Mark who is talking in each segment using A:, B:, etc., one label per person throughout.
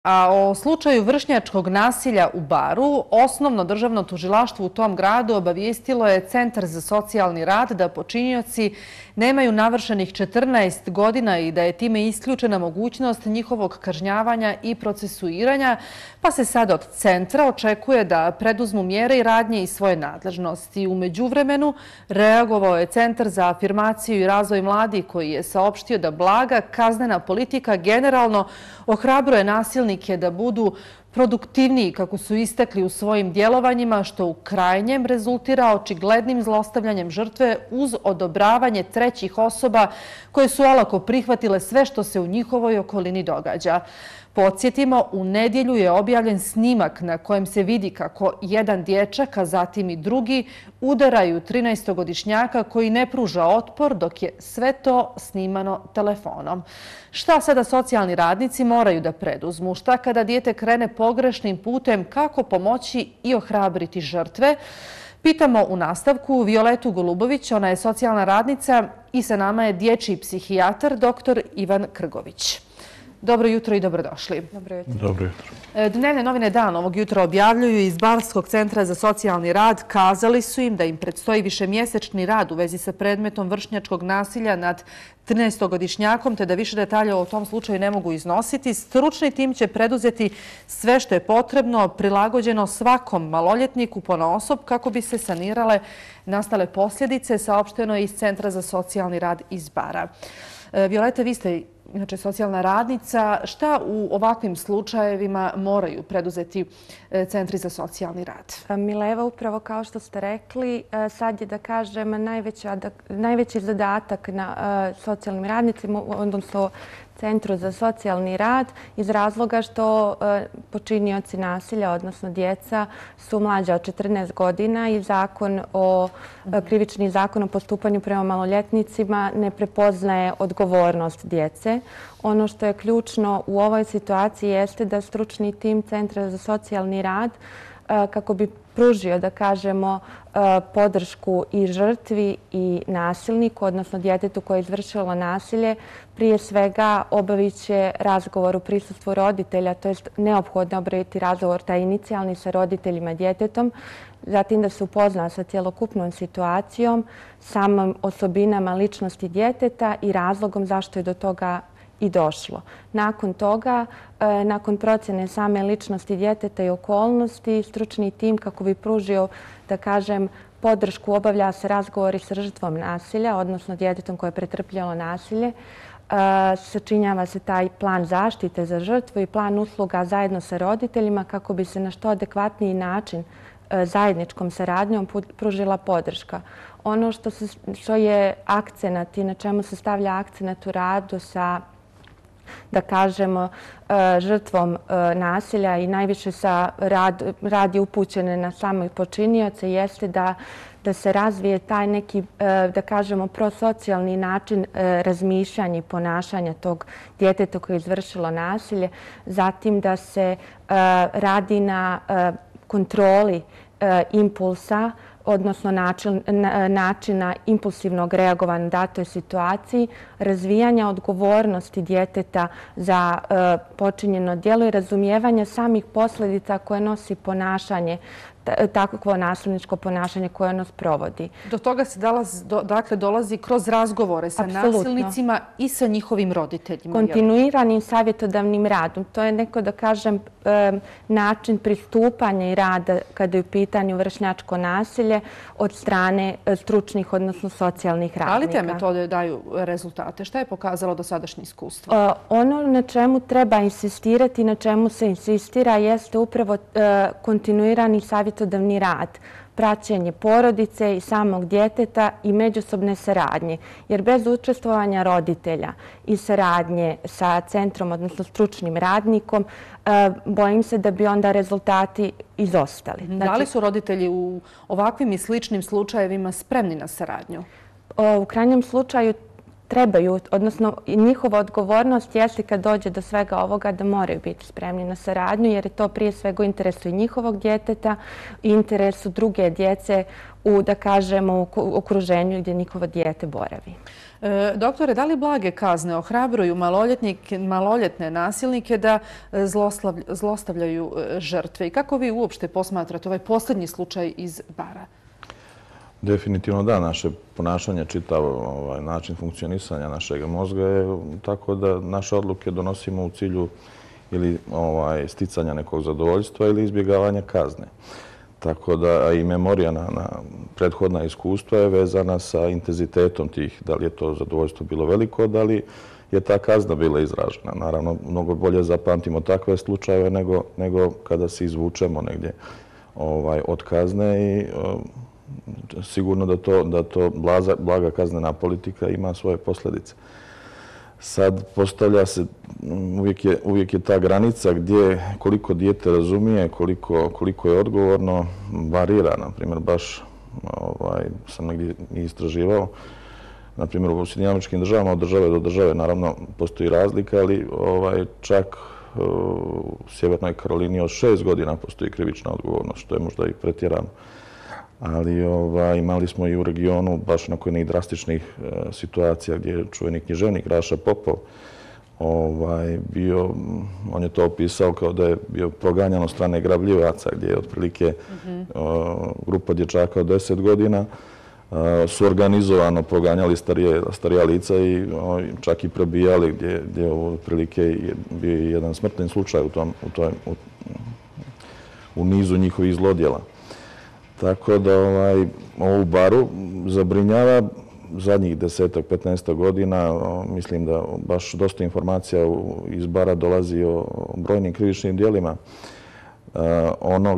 A: A o slučaju vršnjačkog nasilja u Baru, osnovno državno tužilaštvo u tom gradu obavijestilo je Centar za socijalni rad da počinioci nemaju navršenih 14 godina i da je time isključena mogućnost njihovog kažnjavanja i procesuiranja, pa se sad od centra očekuje da preduzmu mjere i radnje iz svoje nadležnosti. U međuvremenu reagovao je Centar za afirmaciju i razvoj mladih koji je saopštio da blaga kaznena politika generalno ohrabruje nasilnike da budu produktivniji kako su istakli u svojim djelovanjima, što u krajnjem rezultira očiglednim zlostavljanjem žrtve uz odobravanje trećih osoba koje su olako prihvatile sve što se u njihovoj okolini događa. Podsjetimo, u nedjelju je objavljen snimak na kojem se vidi kako jedan dječak, a zatim i drugi, udaraju 13-godišnjaka koji ne pruža otpor, dok je sve to snimano telefonom. Šta sada socijalni radnici moraju da preduzmu? Šta kada dijete krene pogrešnim putem? Kako pomoći i ohrabriti žrtve? Pitamo u nastavku Violetu Golubović, ona je socijalna radnica i sa nama je dječji psihijatar dr. Ivan Krgović. Dobro jutro i dobrodošli.
B: Dobro jutro.
C: Dobro jutro.
A: Dnevne novine Dan ovog jutra objavljuju iz Barskog centra za socijalni rad. Kazali su im da im predstoji višemjesečni rad u vezi sa predmetom vršnjačkog nasilja nad 13-godišnjakom, te da više detalja o tom slučaju ne mogu iznositi. Stručni tim će preduzeti sve što je potrebno, prilagođeno svakom maloljetniku ponaosob kako bi se sanirale nastale posljedice, saopšteno je iz Centra za socijalni rad iz Bara. Violeta, vi ste inače socijalna radnica. Šta u ovakvim slučajevima moraju preduzeti centri za socijalni rad?
B: Mileva, upravo kao što ste rekli, sad je, da kažem, najveći zadatak na socijalnim radnicima, odnosno Centru za socijalni rad, iz razloga što počinioci nasilja, odnosno djeca, su mlađa od 14 godina i krivični zakon o postupanju prema maloljetnicima ne prepoznaje odgovornost djece. Ono što je ključno u ovoj situaciji jeste da stručni tim Centra za socijalni rad, kako bi pružio, da kažemo, podršku i žrtvi i nasilniku, odnosno djetetu koje je izvršilo nasilje, prije svega obavit će razgovor u prisustvu roditelja, to je neophodno obaviti razgovor taj inicijalni sa roditeljima djetetom, zatim da se upozna sa cjelokupnom situacijom, samim osobinama ličnosti djeteta i razlogom zašto je do toga i došlo. Nakon toga, nakon procjene same ličnosti djeteta i okolnosti, stručni tim, kako bi pružio, da kažem, podršku, obavlja se razgovori sa žrtvom nasilja, odnosno djetetom koje je pretrpjelo nasilje. Sačinjava se taj plan zaštite za žrtvu i plan usluga zajedno sa roditeljima kako bi se na što adekvatniji način zajedničkom saradnjom pružila podrška. Ono što je akcenat i na čemu se stavlja akcenat u radu sa, da kažemo, žrtvom nasilja i najviše rad je upućen na same počinioce, jeste da se razvije taj neki, da kažemo, prosocijalni način razmišljanja i ponašanja tog djeteta koje je izvršilo nasilje. Zatim da se radi na kontroli impulsa, odnosno načina impulsivnog reagovanja u datoj situaciji, razvijanja odgovornosti djeteta za počinjeno djelo i razumijevanja samih posljedica koje nosi ponašanje, takvo nasilničko ponašanje koje ono sprovodi.
A: Do toga se dolazi kroz razgovore sa nasilnicima i sa njihovim roditeljima.
B: Kontinuiranim savjetodavnim radom. To je neko, da kažem, način pristupanja i rada kada je u pitanju vršnjačko nasilje od strane stručnih, odnosno socijalnih radnika.
A: Ali te metode daju rezultate? Šta je pokazalo dosadašnje iskustvo?
B: Ono na čemu treba insistirati, na čemu se insistira, jeste upravo kontinuirani savjetodavni rad, praćenje porodice i samog djeteta i međusobne saradnje. Jer bez učestvovanja roditelja i saradnje sa centrom, odnosno stručnim radnikom, bojim se da bi onda rezultati izostali.
A: Da li su roditelji u ovakvim i sličnim slučajevima spremni na saradnju?
B: U krajnjem slučaju trebaju, odnosno njihova odgovornost jeste kad dođe do svega ovoga da moraju biti spremni na saradnju, jer je to prije svega u interesu i njihovog djeteta i interesu druge djece u, da kažemo, okruženju gdje njihovo dijete boravi.
A: Doktore, da li blage kazne ohrabruju maloljetne nasilnike da zlostavljaju žrtve? I kako vi uopšte posmatrate ovaj posljednji slučaj iz Bara?
C: Definitivno da, naše ponašanje, čitav način funkcionisanja našeg mozga je tako da naše odluke donosimo u cilju ili sticanja nekog zadovoljstva ili izbjegavanja kazne. Tako da i memorija na prethodna iskustva je vezana sa intenzitetom tih, da li je to zadovoljstvo bilo veliko, da li je ta kazna bila izražena. Naravno, mnogo bolje zapamtimo takve slučajeve nego kada se izvučemo negdje od kazne i sigurno da to blaga kaznena politika ima svoje posljedice. Sad postavlja se, uvijek je ta granica gdje koliko dijete razumije, koliko je odgovorno, varira. Naprimjer, baš sam negdje istraživao, naprimjer u Sjedinjenim Američkim Državama od države do države naravno postoji razlika, ali čak u Sjevernoj Karolini od 6 godina postoji krivična odgovornost, što je možda i pretjerano. Ali imali smo i u regionu baš nakon jednih drastičnih situacija gdje je čuveni književnik Raša Popov bio, on je to opisao kao da je bio proganjan od strane grabljivaca, gdje je otprilike grupa dječaka od 10 godina su organizovano proganjali starija lica i čak i probijali, gdje je otprilike bio jedan smrtni slučaj u nizu njihovih zlodjela. Tako da ovo u Baru zabrinjava zadnjih 10-15 godina. Mislim da baš dosta informacija iz Bara dolazi o brojnim krivičnim djelima. Ono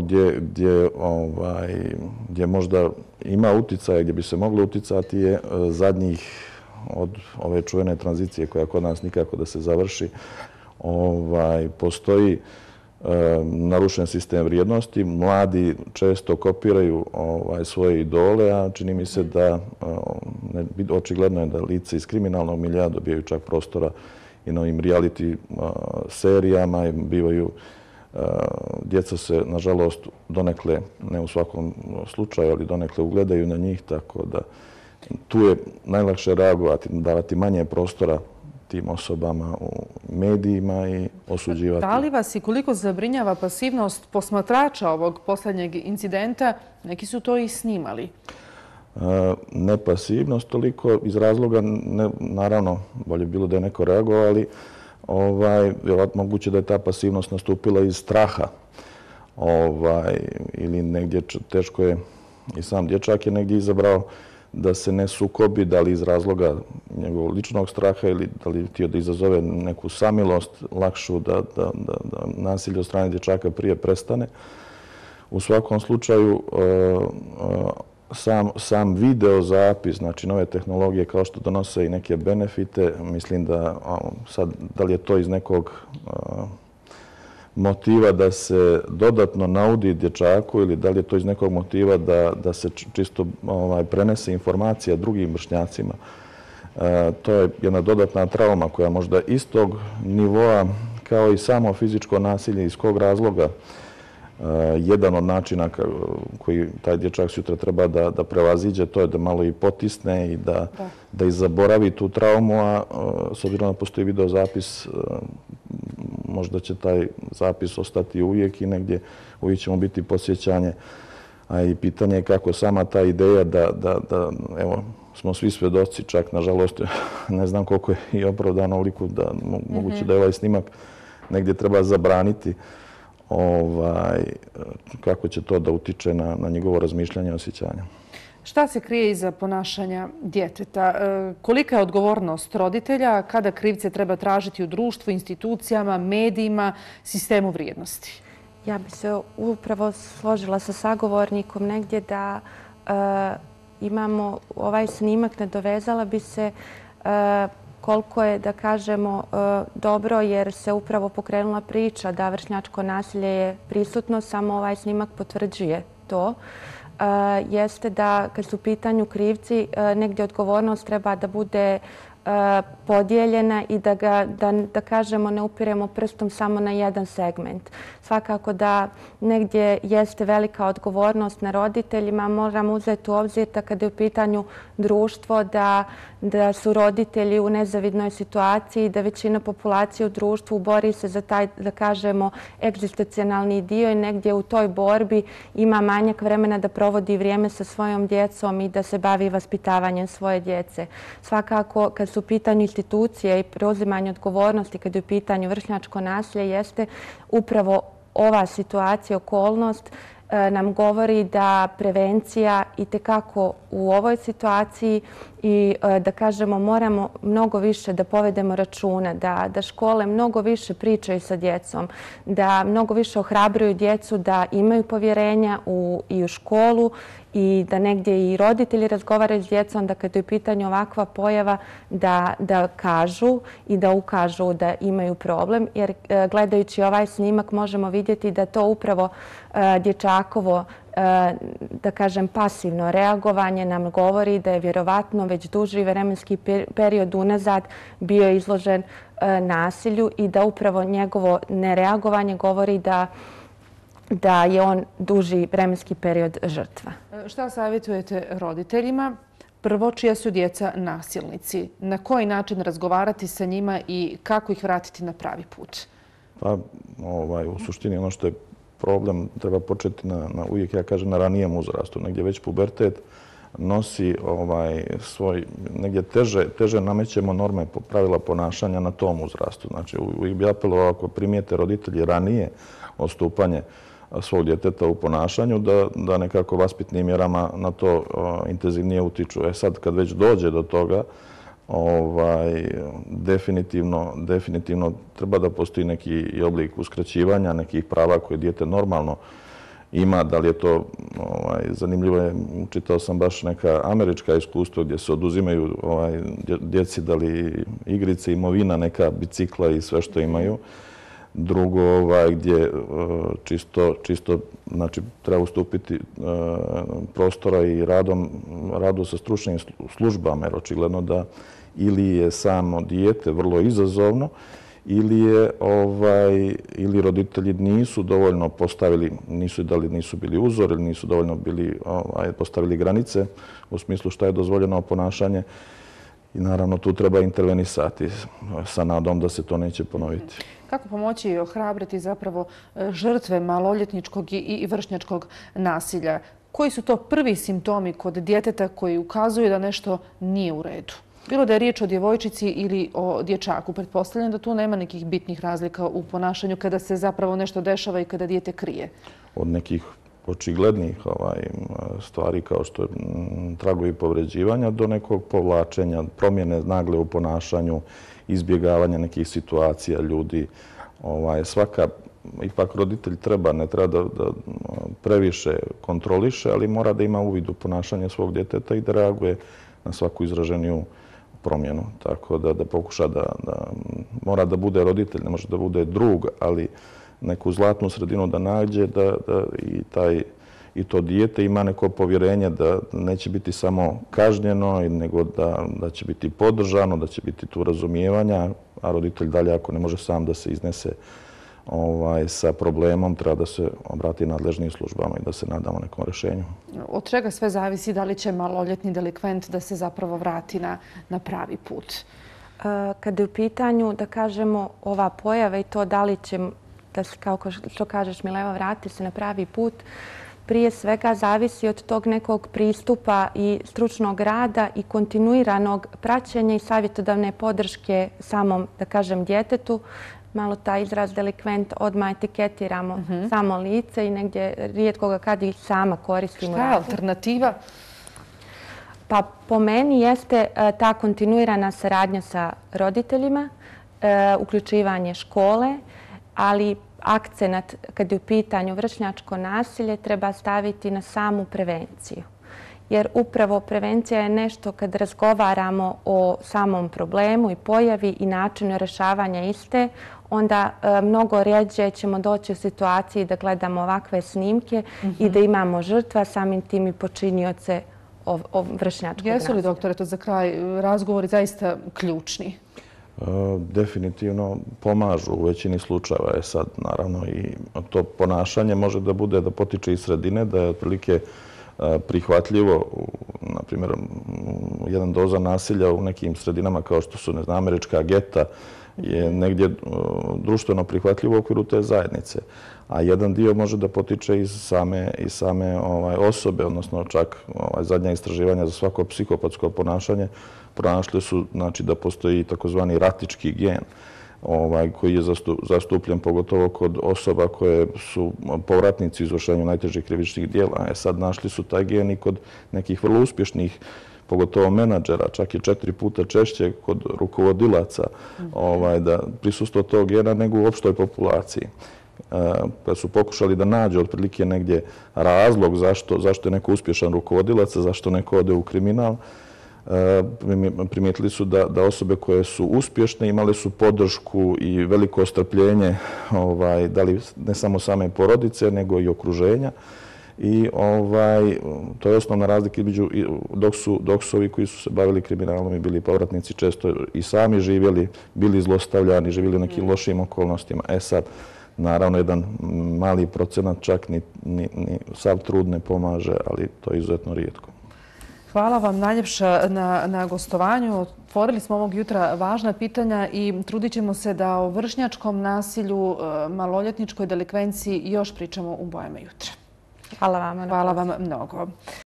C: gdje možda ima uticaja, gdje bi se moglo uticati je zadnjih od ove čuvene tranzicije koja kod nas nikako da se završi. Postoji narušen sistem vrijednosti. Mladi često kopiraju svoje idole, a čini mi se da očigledno je da lice iz kriminalnog miljea dobijaju čak prostora i na ovim reality serijama. Bivaju, djeca se, nažalost, donekle, ne u svakom slučaju, ali donekle ugledaju na njih, tako da tu je najlakše reagovati, davati manje prostora tim osobama u medijima i osuđivati.
A: Da li vas i koliko zabrinjava pasivnost posmatrača ovog posljednjeg incidenta? Neki su to i snimali.
C: Ne pasivnost toliko iz razloga, naravno, bolje bilo da je neko reagovao, ali moguće da je ta pasivnost nastupila iz straha. Ili negdje teško je, i sam dječak je negdje izabrao da se ne sukobi, da li iz razloga njegovog ličnog straha ili da li htio da izazove neku samilost lakšu, da nasilje od strane dječaka prije prestane. U svakom slučaju, sam video zapis, znači nove tehnologije kao što donose i neke benefite, mislim da sad, da li je to iz nekog motiva da se dodatno naudi dječaku ili da li je to iz nekog motiva da se čisto prenese informacija drugim vršnjacima. To je jedna dodatna trauma koja možda istog nivoa kao i samo fizičko nasilje, iz kog razloga jedan od načina koji taj dječak sutra treba da prevaziđe, to je da malo i potisne i da i zaboravi tu traumu, a s obzirom da postoji video zapis, možda će taj zapis ostati uvijek i negdje uvijek ćemo biti podsjećanje. A i pitanje je kako sama ta ideja da evo, smo svi svjedoci, čak nažalost ne znam koliko je i opravdano uliku da moguće da je ovaj snimak negdje treba zabraniti, kako će to da utiče na njegovo razmišljanje i osjećanje.
A: Šta se krije iza ponašanja djeteta? Kolika je odgovornost roditelja kada krivce treba tražiti u društvu, institucijama, medijima, sistemu vrijednosti?
B: Ja bi se upravo složila sa sagovornikom negdje da imamo ovaj snimak, nadovezala bi se koliko je, da kažemo, dobro jer se upravo pokrenula priča da vršnjačko nasilje je prisutno, samo ovaj snimak potvrđuje to. Jeste da kad su u pitanju krivci, negdje odgovornost treba da bude podijeljena i da kažemo, ne upiremo prstom samo na jedan segment. Svakako da negdje jeste velika odgovornost na roditeljima. Moramo uzeti u obzir da kada je u pitanju društvo, da su roditelji u nezavidnoj situaciji, da većina populacije u društvu bori se za taj, da kažemo, egzistencijalni dio i negdje u toj borbi ima manjak vremena da provodi vrijeme sa svojom djecom i da se bavi vaspitavanjem svoje djece. Svakako, kad su u pitanju institucije i preuzimanje odgovornosti, kad je u pitanju vršnjačko nasilje, jeste upravo ova situacija, okolnost nam govori da prevencija itekako u ovoj situaciji i da kažemo moramo mnogo više da povedemo računa, da škole mnogo više pričaju sa djecom, da mnogo više ohrabruju djecu da imaju povjerenja i u školu i da negdje i roditelji razgovaraju s djecom, da kada je u pitanju ovakva pojava da kažu i da ukažu da imaju problem. Jer gledajući ovaj snimak možemo vidjeti da to upravo dječakovo, da kažem, pasivno reagovanje nam govori da je vjerovatno već duži vremenski period unazad bio izložen nasilju i da upravo njegovo nereagovanje govori da je on duži vremenski period žrtva.
A: Šta savjetujete roditeljima? Prvo, čija su djeca nasilnici? Na koji način razgovarati sa njima i kako ih vratiti na pravi put?
C: Pa, u suštini ono što je problem, treba početi uvijek, ja kažem, na ranijem uzrastu. Negdje već pubertet nosi svoj, negdje teže namećemo norme, pravila ponašanja na tom uzrastu. Znači, uvijek bi apelovao ako primijete roditelji ranije odstupanje svog djeteta u ponašanju, da nekako vaspitnim mjerama na to intenzivnije utiču. Sad, kad već dođe do toga, definitivno treba da postoji neki oblik uskraćivanja nekih prava koje dijete normalno ima. Da li je to, zanimljivo je, čitao sam baš neka američka iskustva gdje se oduzimaju djeci, da li igrice, imovina, neka bicikla i sve što imaju. Drugo, gdje čisto znači, treba ustupiti prostora i radu sa stručnim službama, jer očigledno da ili je samo dijete vrlo izazovno, ili roditelji nisu dovoljno postavili, nisu bili uzor ili nisu dovoljno postavili granice u smislu šta je dozvoljeno ponašanje. I naravno tu treba intervenisati sa nadom da se to neće ponoviti.
A: Kako pomoći i ohrabriti zapravo žrtve maloljetničkog i vršnjačkog nasilja? Koji su to prvi simptomi kod djeteta koji ukazuju da nešto nije u redu? Bilo da je riječ o djevojčici ili o dječaku. Pretpostavljam da tu nema nekih bitnih razlika u ponašanju kada se zapravo nešto dešava i kada dijete krije.
C: Od nekih očiglednih stvari kao što je tragovi povređivanja do nekog povlačenja, promjene nagle u ponašanju, izbjegavanja nekih situacija ljudi. Svaka, ipak roditelj ne treba da previše kontroliše, ali mora da ima uvid u ponašanje svog djeteta i da reaguje na svaku izraženiju promjenu. Tako da pokuša da mora da bude roditelj, ne može da bude drug, ali neku zlatnu sredinu da nađe i to dijete ima neko povjerenje da neće biti samo kažnjeno, nego da će biti podržano, da će biti tu razumijevanja, a roditelj dalje ako ne može sam da se iznese sa problemom, treba da se obrati nadležnim službama i da se nadamo nekom rješenju.
A: Od čega sve zavisi da li će maloljetni delikvent da se zapravo vrati na pravi put?
B: Kada je u pitanju, da kažemo, ova pojava i to da li će, kao što kažeš Mileva, vrati se na pravi put, prije svega zavisi od tog nekog pristupa i stručnog rada i kontinuiranog praćenja i savjetodavne podrške samom, da kažem, djetetu. Malo taj izraz delikvent odmah etiketiramo samo lice i negdje rijetko ga kad i sama koristimo.
A: Šta je alternativa?
B: Pa po meni jeste ta kontinuirana saradnja sa roditeljima, uključivanje škole, ali akcenat kad je u pitanju vršnjačko nasilje treba staviti na samu prevenciju. Jer upravo prevencija je nešto kad razgovaramo o samom problemu i pojavi i načinu rješavanja iste, onda mnogo rjeđe ćemo doći u situaciji da gledamo ovakve snimke i da imamo žrtva, samim tim i počinioce vršnjačkog nasilja.
A: Jesu li, doktore, to za kraj razgovori zaista ključni?
C: Definitivno pomažu u većini slučajeva. Sad, naravno, i to ponašanje može da bude da potiče iz sredine, da je otprilike prihvatljivo. Naprimjer, jedan doza nasilja u nekim sredinama kao što su, ne znam, američka geta je negdje društveno prihvatljivo u okviru te zajednice. A jedan dio može da potiče iz same osobe, odnosno čak zadnja istraživanja za svako psihopatsko ponašanje pronašli su da postoji takozvani ratički gen koji je zastupljen pogotovo kod osoba koje su povratnici u izvršenju najtežih krivičnih dijela. Sad našli su taj gen i kod nekih vrlo uspješnih, pogotovo menadžera, čak i 4 puta češće kod rukovodilaca, da prisustvo tog gena nego u opštoj populaciji. Pa su pokušali da nađu otprilike negdje razlog zašto je neko uspješan rukovodilac, zašto neko ode u kriminal. Primijetili su da osobe koje su uspješne imale su podršku i veliko strpljenje, da li ne samo same porodice, nego i okruženja. I to je osnovna razlika između, dok su ovi koji su se bavili kriminalom i bili povratnici često i sami živjeli, bili zlostavljani, živjeli u nekim lošim okolnostima. Sad, naravno, jedan mali procenat čak ni sav trud ne pomaže, ali to je izuzetno rijetko.
A: Hvala vam najljepša na gostovanju. Otvorili smo ovog jutra važna pitanja i trudit ćemo se da o vršnjačkom nasilju, maloljetničkoj delikvenciji još pričamo u Bojama jutra.
B: Hvala vam.
A: Hvala vam mnogo.